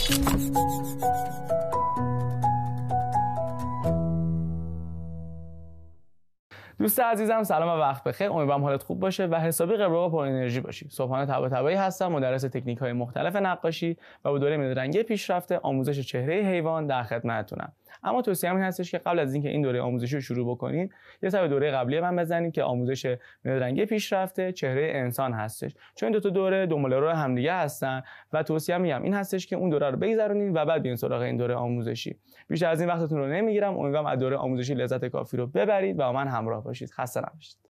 دوست عزیزم سلام و وقت بخیر. امیدوارم حالت خوب باشه و حسابی قبل و پر انرژی باشی. صبحانه طباطبایی هستم، مدرس تکنیک‌های مختلف نقاشی و با دوره مدرنگی پیشرفته آموزش چهره حیوان در خدمتتونم. اما توصیه‌ام این هستش که قبل از اینکه این دوره آموزشی رو شروع بکنید، یه سر دوره قبلی من بزنید که آموزش مدرنگی پیشرفته چهره انسان هستش. چون این دو تا دوره دنبال همدیگه هستن و توصیه‌ام میگم این هستش که اون دوره رو بگذرونید و بعد بیاین سراغ این دوره آموزشی. بیشتر از این وقتتون رو نمیگیرم. امیدوارم از دوره آموزشی لذت کافی رو ببرید و با من همراه باشید. خسته نباشید.